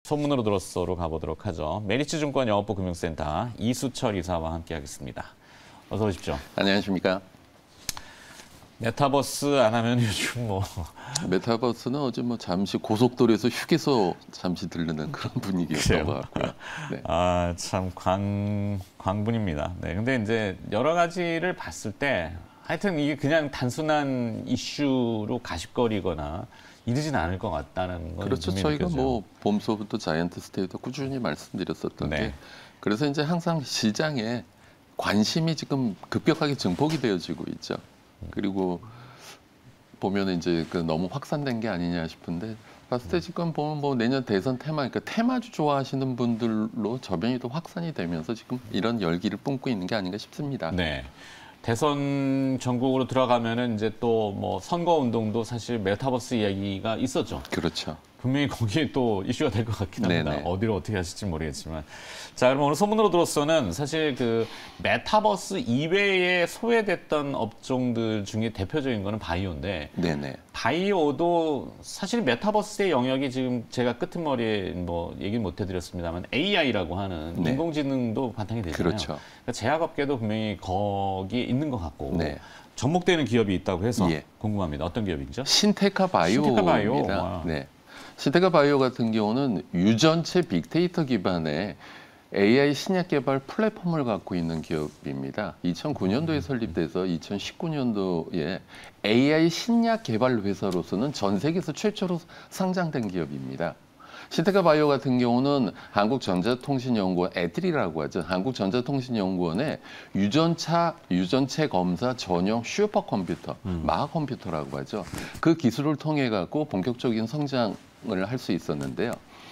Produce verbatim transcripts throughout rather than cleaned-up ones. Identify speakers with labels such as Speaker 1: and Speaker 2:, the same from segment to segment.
Speaker 1: 소문으로 들었어로 가보도록 하죠. 메리츠증권 영업부 금융센터 이수철 이사와 함께하겠습니다. 어서 오십시오.
Speaker 2: 안녕하십니까.
Speaker 1: 메타버스 안 하면 요즘 뭐
Speaker 2: 메타버스는 어제 뭐 잠시 고속도로에서 휴게소 잠시 들르는 그런 분위기였던 것 같고요.
Speaker 1: 네. 아, 참 광, 광분입니다. 네, 근데 이제 여러 가지를 봤을 때 하여튼 이게 그냥 단순한 이슈로 가십거리거나 이르진 않을 것 같다는 건
Speaker 2: 그렇죠. 저희가 느껴져요. 뭐 봄서부터 자이언트 스테이도 꾸준히 말씀드렸었던
Speaker 1: 네.
Speaker 2: 게 그래서 이제 항상 시장에 관심이 지금 급격하게 증폭이 되어지고 있죠. 그리고 보면 이제 그 너무 확산된 게 아니냐 싶은데 봤을 때 지금 보면 뭐 내년 대선 테마, 그러니까 테마주 좋아하시는 분들로 저변이 또 확산이 되면서 지금 이런 열기를 뿜고 있는 게 아닌가 싶습니다.
Speaker 1: 네. 대선 전국으로 들어가면은 이제 또 뭐 선거 운동도 사실 메타버스 이야기가 있었죠.
Speaker 2: 그렇죠.
Speaker 1: 분명히 거기에 또 이슈가 될 것 같긴 합니다.
Speaker 2: 네네.
Speaker 1: 어디로 어떻게 하실지 모르겠지만. 자, 그럼 오늘 소문으로 들었어는 사실 그 메타버스 이외에 소외됐던 업종들 중에 대표적인 거는 바이오인데
Speaker 2: 네네.
Speaker 1: 바이오도 사실 메타버스의 영역이 지금 제가 끄트머리에 뭐 얘기는 못 해드렸습니다만 에이아이라고 하는
Speaker 2: 네.
Speaker 1: 인공지능도 바탕이 되잖아요.
Speaker 2: 그렇죠.
Speaker 1: 그러니까 제약업계도 분명히 거기에 있는 것 같고
Speaker 2: 네.
Speaker 1: 접목되는 기업이 있다고 해서
Speaker 2: 예.
Speaker 1: 궁금합니다. 어떤 기업이죠?
Speaker 2: 신테카 바이오입니다.
Speaker 1: 신테카 바이오.
Speaker 2: 네. 신테카 바이오 같은 경우는 유전체 빅데이터 기반의 에이아이 신약 개발 플랫폼을 갖고 있는 기업입니다. 이천구 년도에 설립돼서 이천십구 년도에 에이아이 신약 개발 회사로서는 전 세계에서 최초로 상장된 기업입니다. 신테카 바이오 같은 경우는 한국전자통신연구원, 에트리라고 하죠. 한국전자통신연구원의 유전차, 유전체 검사 전용 슈퍼컴퓨터, 음. 마하 컴퓨터라고 하죠. 그 기술을 통해 갖고 본격적인 성장을 할 수 있었는데요.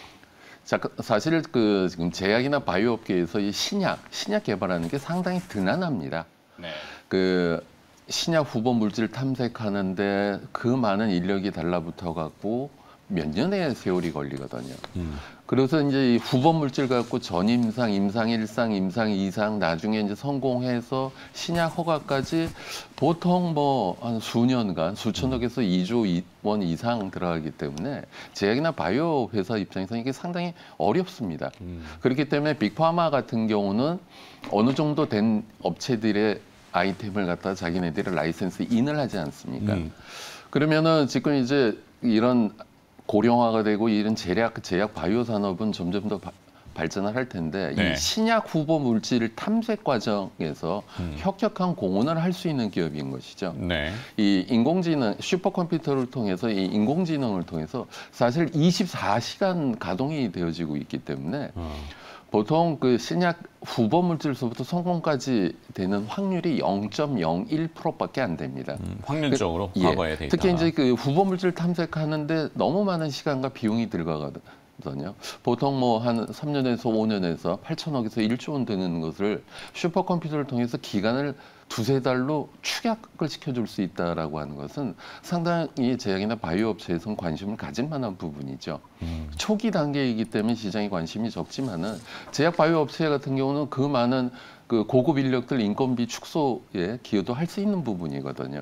Speaker 2: 자, 사실 그 지금 제약이나 바이오 업계에서 이 신약, 신약 개발하는 게 상당히 드난합니다. 네. 그 신약 후보 물질 탐색하는데 그 많은 인력이 달라붙어 갖고 몇 년의 세월이 걸리거든요. 음. 그래서 이제 이 후보 물질 갖고 전임상, 임상 일상, 임상 이상 나중에 이제 성공해서 신약 허가까지 보통 뭐 한 수년간 수천억에서 이조 원 이상 들어가기 때문에 제약이나 바이오 회사 입장에서 이게 상당히 어렵습니다. 음. 그렇기 때문에 빅파마 같은 경우는 어느 정도 된 업체들의 아이템을 갖다 자기네들의 라이센스 인을 하지 않습니까? 음. 그러면은 지금 이제 이런 고령화가 되고 이런 제약, 제약 바이오 산업은 점점 더 바, 발전을 할 텐데 네. 이 신약 후보 물질 탐색 과정에서 음. 혁혁한 공헌을 할 수 있는 기업인 것이죠. 네. 이 인공지능, 슈퍼컴퓨터를 통해서 이 인공지능을 통해서 사실 이십사 시간 가동이 되어지고 있기 때문에 어. 보통 그 신약 후보 물질서부터 성공까지 되는 확률이 영 점 영일 퍼센트밖에 안 됩니다. 음,
Speaker 1: 확률적으로
Speaker 2: 그,
Speaker 1: 과거의
Speaker 2: 예,
Speaker 1: 데이터.
Speaker 2: 특히 이제 그 후보 물질 탐색하는데 너무 많은 시간과 비용이 들어가거든요. 보통 뭐 한 삼 년에서 오 년에서 팔천억에서 일조 원 드는 것을 슈퍼컴퓨터를 통해서 기간을 두세 달로 축약을 시켜줄 수 있다라고 하는 것은 상당히 제약이나 바이오 업체에서는 관심을 가질 만한 부분이죠. 음. 초기 단계이기 때문에 시장에 관심이 적지만은 제약 바이오 업체 같은 경우는 그 많은 그 고급 인력들 인건비 축소에 기여도 할 수 있는 부분이거든요.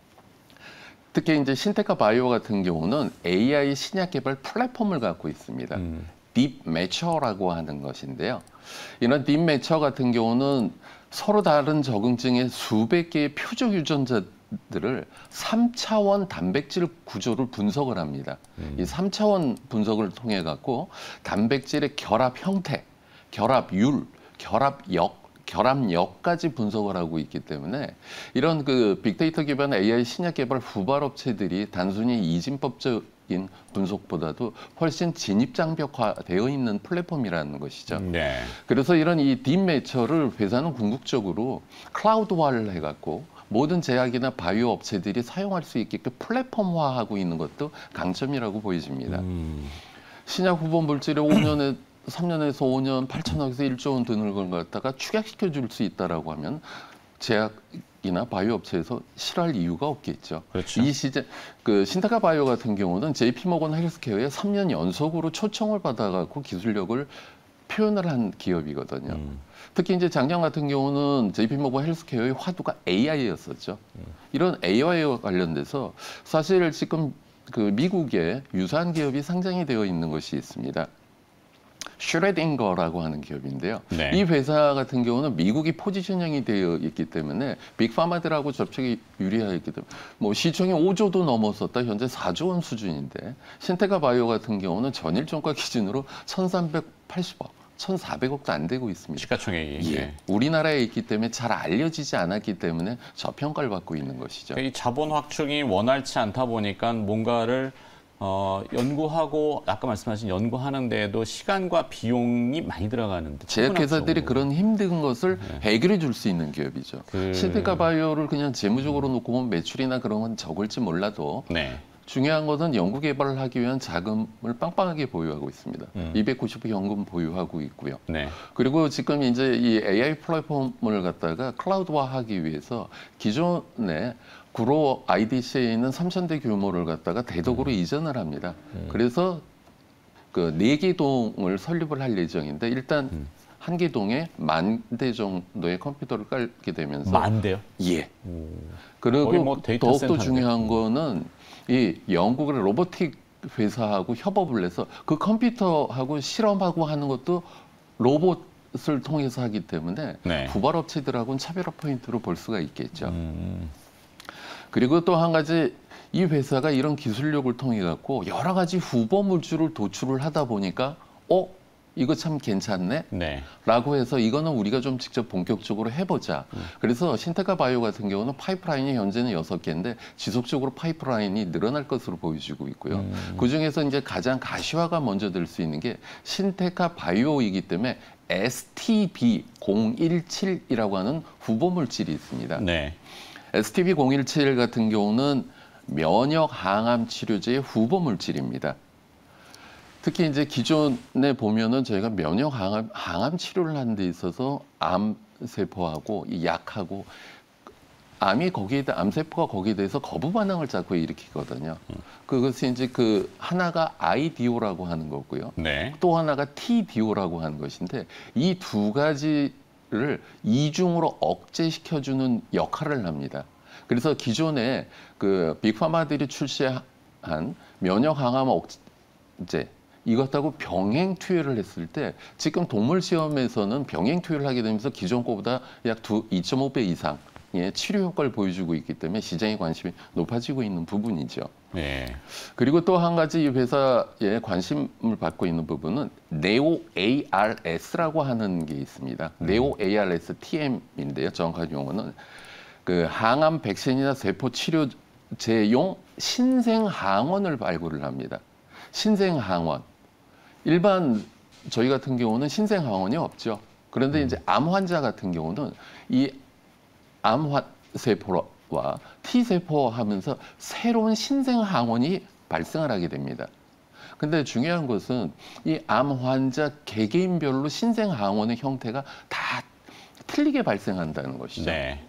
Speaker 2: 특히 이제 신테카 바이오 같은 경우는 에이아이 신약 개발 플랫폼을 갖고 있습니다. 음. 딥 매처라고 하는 것인데요. 이런 딥 매처 같은 경우는 서로 다른 적응증의 수백 개의 표적 유전자들을 삼 차원 단백질 구조를 분석을 합니다. 음. 이 삼 차원 분석을 통해 갖고 단백질의 결합 형태, 결합율, 결합력, 결합력까지 분석을 하고 있기 때문에 이런 그 빅데이터 기반 에이아이 신약 개발 후발 업체들이 단순히 이진법적인 분석보다도 훨씬 진입장벽화되어 있는 플랫폼이라는 것이죠. 네. 그래서 이런 이 딥매처를 회사는 궁극적으로 클라우드화를 해갖고 모든 제약이나 바이오 업체들이 사용할 수 있게끔 플랫폼화하고 있는 것도 강점이라고 보여집니다. 음. 신약 후보 물질의 오 년에 삼 년에서 오 년 팔천억에서 일조 원 드는 걸 갖다가 축약시켜 줄 수 있다라고 하면 제약이나 바이오 업체에서 싫어할 이유가 없겠죠.
Speaker 1: 그렇죠.
Speaker 2: 이 시제 그 신테카 바이오 같은 경우는 제이피모건 헬스케어에 삼 년 연속으로 초청을 받아갖고 기술력을 표현을 한 기업이거든요. 음. 특히 이제 작년 같은 경우는 제이피모건 헬스케어의 화두가 에이아이였었죠. 음. 이런 에이아이와 관련돼서 사실 지금 그 미국에 유사한 기업이 상장이 되어 있는 것이 있습니다. 슈레딩거라고 하는 기업인데요.
Speaker 1: 네.
Speaker 2: 이 회사 같은 경우는 미국이 포지셔닝이 되어 있기 때문에 빅파마들하고 접촉이 유리하기 때문에 뭐 시총이 오조도 넘었었다. 현재 사조 원 수준인데 신테카 바이오 같은 경우는 전일 종가 기준으로 천삼백팔십억, 천사백억도 안 되고 있습니다.
Speaker 1: 시가총액이.
Speaker 2: 예.
Speaker 1: 네.
Speaker 2: 우리나라에 있기 때문에 잘 알려지지 않았기 때문에 저평가를 받고 있는 것이죠.
Speaker 1: 이 자본 확충이 원활치 않다 보니까 뭔가를 어, 연구하고 아까 말씀하신 연구하는 데에도 시간과 비용이 많이 들어가는데
Speaker 2: 제약회사들이
Speaker 1: 천문학적으로.
Speaker 2: 그런 힘든 것을 해결해 줄 수 있는 기업이죠.
Speaker 1: 그-
Speaker 2: 신테카 바이오를 그냥 재무적으로 놓고 보면 매출이나 그런 건 적을지 몰라도
Speaker 1: 네.
Speaker 2: 중요한 것은 연구 개발을 하기 위한 자금을 빵빵하게 보유하고 있습니다.
Speaker 1: 음.
Speaker 2: 이백구십 억 현금 보유하고 있고요.
Speaker 1: 네.
Speaker 2: 그리고 지금 이제 이 에이아이 플랫폼을 갖다가 클라우드화하기 위해서 기존에 구로 아이디씨에 있는 삼천 대 규모를 갖다가 대덕으로 이전을 합니다. 그래서 그 네 개 동을 설립을 할 예정인데 일단
Speaker 1: 음.
Speaker 2: 한 개 동에 만 대 정도의 컴퓨터를 깔게 되면서
Speaker 1: 만 대요?
Speaker 2: 예.
Speaker 1: 거의
Speaker 2: 그리고
Speaker 1: 뭐 데이터
Speaker 2: 더욱더
Speaker 1: 센터인데.
Speaker 2: 중요한 거는 이 영국의 로보틱 회사하고 협업을 해서 그 컴퓨터하고 실험하고 하는 것도 로봇을 통해서 하기 때문에
Speaker 1: 네.
Speaker 2: 후발업체들하고는 차별화 포인트로 볼 수가 있겠죠.
Speaker 1: 음.
Speaker 2: 그리고 또 한 가지 이 회사가 이런 기술력을 통해 갖고 여러 가지 후보 물질을 도출을 하다 보니까 어 이거 참 괜찮네.
Speaker 1: 네.
Speaker 2: 라고 해서 이거는 우리가 좀 직접 본격적으로 해보자.
Speaker 1: 음.
Speaker 2: 그래서 신테카 바이오 같은 경우는 파이프라인이 현재는 여섯 개인데 지속적으로 파이프라인이 늘어날 것으로 보여지고 있고요.
Speaker 1: 음.
Speaker 2: 그중에서 이제 가장 가시화가 먼저 될 수 있는 게 신테카 바이오이기 때문에 에스티비 공일칠이라고 하는 후보 물질이 있습니다.
Speaker 1: 네.
Speaker 2: 에스티비 공일칠 같은 경우는 면역 항암 치료제의 후보 물질입니다. 특히 이제 기존에 보면은 저희가 면역 항암, 항암 치료를 하는 데 있어서 암 세포하고 이 약하고 암이 거기에 대 암세포가 거기에 대해서 거부 반응을 자꾸 일으키거든요. 그것이 이제 그 하나가 아이디오라고 하는 거고요.
Speaker 1: 네.
Speaker 2: 또 하나가 티디오라고 하는 것인데 이 두 가지를 이중으로 억제시켜주는 역할을 합니다. 그래서 기존에 그 빅파마들이 출시한 면역 항암 억제 이것하고 병행 투여를 했을 때 지금 동물 시험에서는 병행 투여를 하게 되면서 기존 거보다 약 이 점 오 배 이상 의 치료 효과를 보여주고 있기 때문에 시장의 관심이 높아지고 있는 부분이죠.
Speaker 1: 네.
Speaker 2: 그리고 또 한 가지 이 회사에 관심을 받고 있는 부분은 네오 에이알에스라고 하는 게 있습니다.
Speaker 1: 음.
Speaker 2: 네오 에이알에스 티엠인데요. 정확한 용어는 그 항암 백신이나 세포 치료제용 신생 항원을 발굴을 합니다. 신생 항원. 일반 저희 같은 경우는 신생 항원이 없죠. 그런데 이제 암 환자 같은 경우는 이 암 세포와 T 세포 하면서 새로운 신생 항원이 발생을 하게 됩니다. 근데 중요한 것은 이 암 환자 개개인별로 신생 항원의 형태가 다 틀리게 발생한다는 것이죠.
Speaker 1: 네.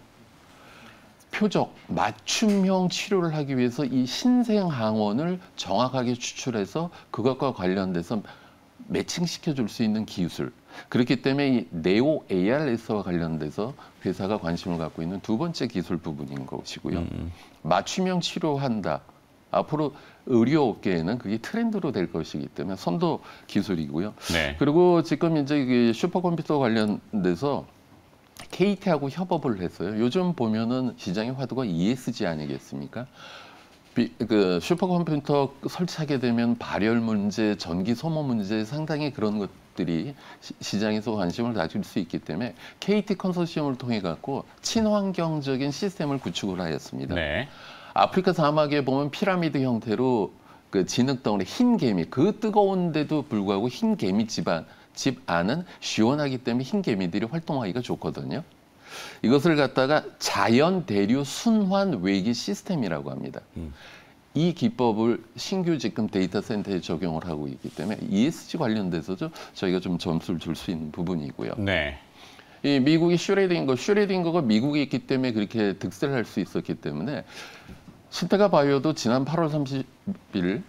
Speaker 2: 표적, 맞춤형 치료를 하기 위해서 이 신생 항원을 정확하게 추출해서 그것과 관련돼서 매칭시켜 줄 수 있는 기술. 그렇기 때문에 이 네오 에이알에스와 관련돼서 회사가 관심을 갖고 있는 두 번째 기술 부분인 것이고요.
Speaker 1: 음.
Speaker 2: 맞춤형 치료한다. 앞으로 의료업계에는 그게 트렌드로 될 것이기 때문에 선도 기술이고요.
Speaker 1: 네.
Speaker 2: 그리고 지금 이제 이게 슈퍼컴퓨터 관련돼서 케이티하고 협업을 했어요. 요즘 보면은 시장의 화두가 이에스지 아니겠습니까? 비, 그 슈퍼컴퓨터 설치하게 되면 발열 문제, 전기 소모 문제 상당히 그런 것들이 시, 시장에서 관심을 가질 수 있기 때문에 케이티 컨소시엄을 통해 갖고 친환경적인 시스템을 구축을 하였습니다.
Speaker 1: 네.
Speaker 2: 아프리카 사막에 보면 피라미드 형태로 그 진흙덩어리 흰 개미, 그 뜨거운데도 불구하고 흰 개미 집안 집 안은 시원하기 때문에 흰 개미들이 활동하기가 좋거든요. 이것을 갖다가 자연 대류 순환 외기 시스템이라고 합니다.
Speaker 1: 음.
Speaker 2: 이 기법을 신규 지금 데이터 센터에 적용을 하고 있기 때문에 이에스지 관련돼서도 저희가 좀 점수를 줄 수 있는 부분이고요.
Speaker 1: 네.
Speaker 2: 이 미국이 슈레딩거, 슈레딩거가 미국에 있기 때문에 그렇게 득세를 할 수 있었기 때문에 신테카 바이오도 지난 팔월 삼십일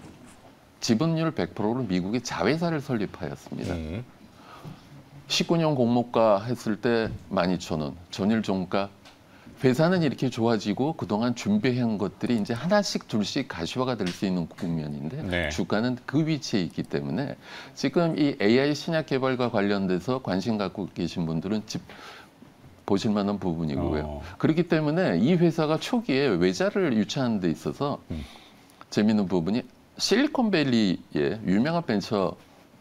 Speaker 2: 지분율 백 퍼센트로 미국의 자회사를 설립하였습니다.
Speaker 1: 음.
Speaker 2: 십구 년 공모가 했을 때 만 이천 원, 전일 종가 회사는 이렇게 좋아지고 그동안 준비한 것들이 이제 하나씩 둘씩 가시화가 될 수 있는 국면인데
Speaker 1: 네.
Speaker 2: 주가는 그 위치에 있기 때문에 지금 이 에이아이 신약 개발과 관련돼서 관심 갖고 계신 분들은 집 보실 만한 부분이고요.
Speaker 1: 어.
Speaker 2: 그렇기 때문에 이 회사가 초기에 외자를 유치하는 데 있어서
Speaker 1: 음.
Speaker 2: 재미있는 부분이 실리콘밸리의 유명한 벤처죠.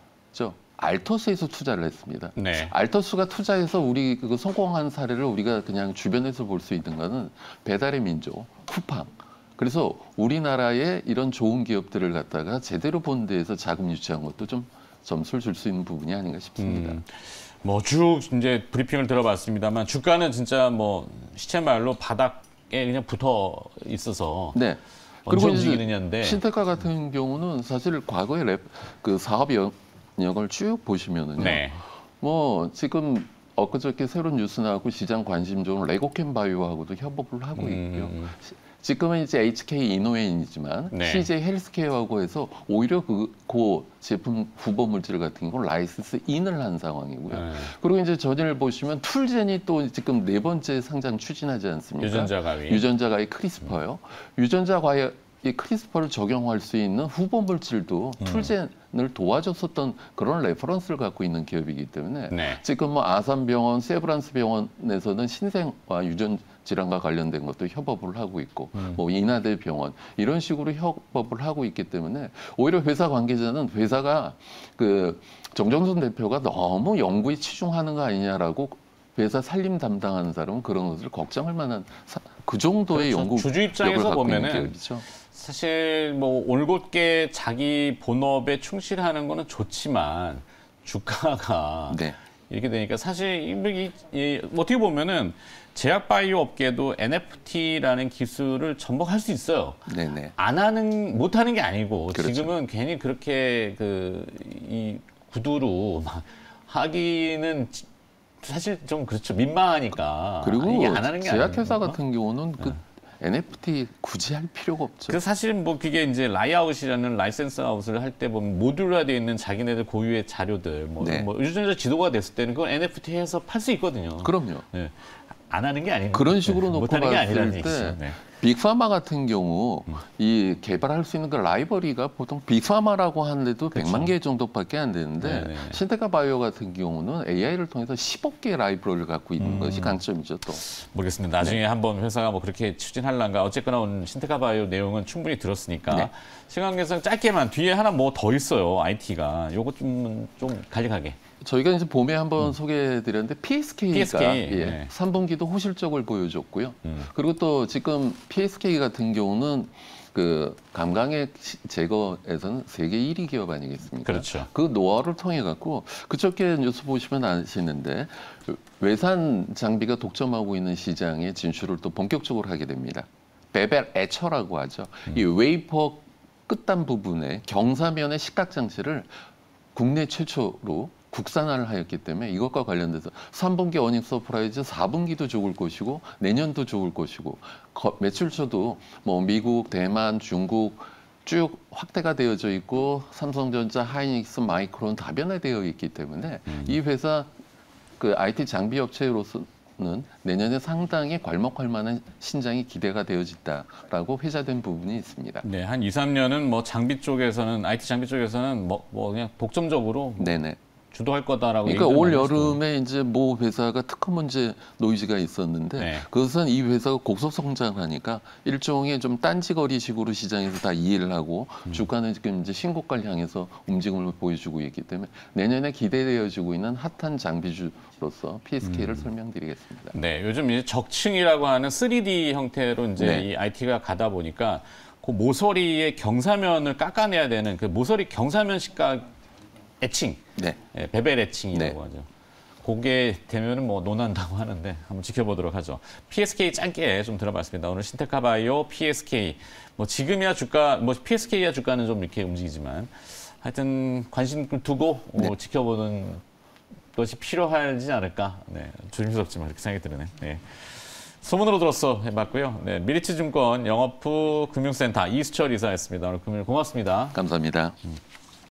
Speaker 2: 알토스에서 투자를 했습니다.
Speaker 1: 네.
Speaker 2: 알토스가 투자해서 우리 그 성공한 사례를 우리가 그냥 주변에서 볼 수 있는 거는 배달의 민족, 쿠팡. 그래서 우리나라의 이런 좋은 기업들을 갖다가 제대로 본 데에서 자금 유치한 것도 좀 점수를 줄 수 있는 부분이 아닌가 싶습니다.
Speaker 1: 음. 뭐 쭉 이제 브리핑을 들어봤습니다만 주가는 진짜 뭐 시체 말로 바닥에 그냥 붙어 있어서
Speaker 2: 네.
Speaker 1: 언제
Speaker 2: 그리고 이제
Speaker 1: 움직이느냐인데
Speaker 2: 신테카 같은 경우는 사실 과거의 랩, 그 사업 영역을 쭉 보시면은요.
Speaker 1: 네.
Speaker 2: 뭐 지금 엊그저께 새로운 뉴스 나왔고 시장 관심 좋은 레고캠 바이오하고도 협업을 하고 있고요.
Speaker 1: 음.
Speaker 2: 지금은 이제 에이치케이 이노웨인이지만
Speaker 1: 네.
Speaker 2: 씨제이 헬스케어하고 해서 오히려 그, 그 제품 후보 물질 같은 경우 라이센스 인을 한 상황이고요.
Speaker 1: 네.
Speaker 2: 그리고 이제 전일 보시면 툴젠이 또 지금 네 번째 상장 추진하지 않습니까?
Speaker 1: 유전자 가위.
Speaker 2: 유전자 가위 크리스퍼요. 유전자 가위 이 크리스퍼를 적용할 수 있는 후보 물질도
Speaker 1: 음.
Speaker 2: 툴젠을 도와줬었던 그런 레퍼런스를 갖고 있는 기업이기 때문에
Speaker 1: 네.
Speaker 2: 지금 뭐 아산병원, 세브란스 병원에서는 신생아 유전 질환과 관련된 것도 협업을 하고 있고
Speaker 1: 음.
Speaker 2: 뭐 인하대 병원 이런 식으로 협업을 하고 있기 때문에 오히려 회사 관계자는 회사가 그 정정순 대표가 너무 연구에 치중하는 거 아니냐라고 회사 살림 담당하는 사람은 그런 것을 걱정할 만한 사, 그 정도의
Speaker 1: 그렇죠.
Speaker 2: 연구
Speaker 1: 주주 입장에서
Speaker 2: 갖고 있는
Speaker 1: 보면은
Speaker 2: 기업이죠.
Speaker 1: 사실 뭐 올곧게 자기 본업에 충실하는 거는 좋지만 주가가
Speaker 2: 네.
Speaker 1: 이렇게 되니까 사실 이, 이, 이, 어떻게 보면은 제약 바이오 업계도 엔에프티라는 기술을 전복할 수 있어요.
Speaker 2: 네네.
Speaker 1: 안 하는 못 하는 게 아니고
Speaker 2: 그렇죠.
Speaker 1: 지금은 괜히 그렇게 그 이 구두로 막 하기는 사실 좀 그렇죠. 민망하니까
Speaker 2: 그리고
Speaker 1: 이게 안 하는 게
Speaker 2: 제약회사
Speaker 1: 아닌가?
Speaker 2: 같은 경우는 그 엔에프티 굳이 할 필요가 없죠.
Speaker 1: 그 사실 뭐 그게 이제 라이아웃이라는 라이센스 아웃을 할 때 보면 모듈화되어 있는 자기네들 고유의 자료들 뭐,
Speaker 2: 네.
Speaker 1: 뭐 유전자 지도가 됐을 때는 그건 엔에프티 해서 팔 수 있거든요.
Speaker 2: 그럼요.
Speaker 1: 네. 안 하는 게 아니고
Speaker 2: 그런 식으로 놓고
Speaker 1: 못하는 게 아니라는
Speaker 2: 봤을
Speaker 1: 얘기죠.
Speaker 2: 때
Speaker 1: 네.
Speaker 2: 빅파마 같은 경우 이 개발할 수 있는 그 라이벌리가 보통 빅파마라고 하는데도
Speaker 1: 그렇죠.
Speaker 2: 백만 개 정도밖에 안 되는데
Speaker 1: 네네.
Speaker 2: 신테카 바이오 같은 경우는 에이아이를 통해서 십억 개의 라이벌리를 갖고 있는
Speaker 1: 음.
Speaker 2: 것이 강점이죠 또.
Speaker 1: 모르겠습니다. 나중에
Speaker 2: 네.
Speaker 1: 한번 회사가 뭐 그렇게 추진할란가. 어쨌거나 오늘 신테카 바이오 내용은 충분히 들었으니까
Speaker 2: 네.
Speaker 1: 시간 관계상 짧게만 뒤에 하나 뭐 더 있어요. 아이티가. 요거 좀, 좀 간략하게.
Speaker 2: 저희가 이제 봄에 한번 소개해드렸는데 피에스케이가
Speaker 1: 피에스케이,
Speaker 2: 예,
Speaker 1: 네.
Speaker 2: 삼 분기도 호실적을 보여줬고요.
Speaker 1: 음.
Speaker 2: 그리고 또 지금 피에스케이 같은 경우는 그 감광액 시- 제거에서는 세계 일 위 기업 아니겠습니까?
Speaker 1: 그렇죠.
Speaker 2: 그 노하우를 통해 갖고 그저께 뉴스 보시면 아시는데 외산 장비가 독점하고 있는 시장에 진출을 또 본격적으로 하게 됩니다. 베벨 에처라고 하죠.
Speaker 1: 음.
Speaker 2: 이 웨이퍼 끝단 부분에 경사면의 식각 장치를 국내 최초로 국산화를 하였기 때문에 이것과 관련돼서 삼 분기 어닝 서프라이즈, 사 분기도 좋을 것이고 내년도 좋을 것이고 거, 매출처도 뭐 미국, 대만, 중국 쭉 확대가 되어져 있고 삼성전자, 하이닉스, 마이크론 다변화되어 있기 때문에
Speaker 1: 음.
Speaker 2: 이 회사 그 아이티 장비 업체로서는 내년에 상당히 괄목할 만한 신장이 기대가 되어진다라고 회자된 부분이 있습니다.
Speaker 1: 네, 한 이, 삼 년은 뭐 장비 쪽에서는 아이티 장비 쪽에서는 뭐, 뭐 그냥 독점적으로 뭐
Speaker 2: 네네.
Speaker 1: 주도할 거다라고
Speaker 2: 그러니까
Speaker 1: 얘기를
Speaker 2: 올
Speaker 1: 많이 했어요.
Speaker 2: 여름에 이제 모 회사가 특허 문제 노이즈가 있었는데
Speaker 1: 네.
Speaker 2: 그것은 이 회사가 고속 성장하니까 일종의 좀 딴지거리식으로 시장에서 다 이해를 하고
Speaker 1: 음.
Speaker 2: 주가는 지금 이제 신고가를 향해서 움직임을 보여주고 있기 때문에 내년에 기대되어지고 있는 핫한 장비주로서 피에스케이를
Speaker 1: 음.
Speaker 2: 설명드리겠습니다.
Speaker 1: 네, 요즘 이제 적층이라고 하는 쓰리디 형태로 이제
Speaker 2: 네.
Speaker 1: 이 아이티가 가다 보니까 그 모서리의 경사면을 깎아내야 되는 그 모서리 경사면 식각 애칭,
Speaker 2: 네.
Speaker 1: 예, 베벨 애칭이라고
Speaker 2: 네.
Speaker 1: 하죠. 그게 되면은 뭐 논한다고 하는데 한번 지켜보도록 하죠. 피에스케이 짧게 좀 들어봤습니다. 오늘 신테카 바이오, 피에스케이 뭐 지금이야 주가, 뭐 피에스케이야 주가는 좀 이렇게 움직이지만 하여튼 관심을 두고
Speaker 2: 네.
Speaker 1: 어, 지켜보는 것이 필요하지 않을까. 네, 조심스럽지만 그렇게 생각이 드네. 네. 소문으로 들었어 해봤고요. 네, 미리츠증권 영업부 금융센터 이수철 이사였습니다. 오늘 금요일 고맙습니다.
Speaker 2: 감사합니다.
Speaker 1: 음.